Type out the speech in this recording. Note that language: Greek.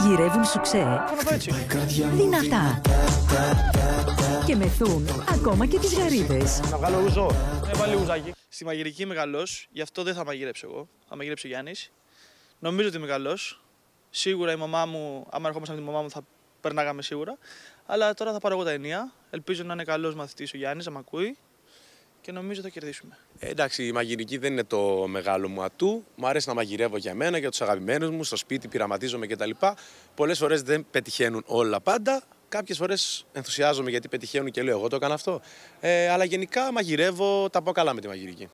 Μαγειρεύουν σουξέ. Δυνατά. Και μεθούν ακόμα και τις γαρίδες. Να βγάλω ούζο. Έβαλε ουζάκι. Στη μαγειρική είμαι καλός, γι' αυτό δεν θα μαγειρέψω εγώ. Θα μαγειρέψει ο Γιάννης. Νομίζω ότι είμαι καλός. Σίγουρα η μαμά μου, άμα ερχόμασταν με τη μαμά μου, θα περνάγαμε σίγουρα. Αλλά τώρα θα πάρω εγώ τα ενία. Ελπίζω να είναι καλός μαθητής ο Γιάννης, να μ' ακούει. Και νομίζω θα κερδίσουμε. Εντάξει, η μαγειρική δεν είναι το μεγάλο μου ατού. Μου αρέσει να μαγειρεύω για μένα, για τους αγαπημένους μου, στο σπίτι πειραματίζομαι κτλ. Πολλές φορές δεν πετυχαίνουν όλα πάντα. Κάποιες φορές ενθουσιάζομαι γιατί πετυχαίνουν και λέω εγώ το έκανα αυτό. Αλλά γενικά μαγειρεύω, τα πάω καλά με τη μαγειρική.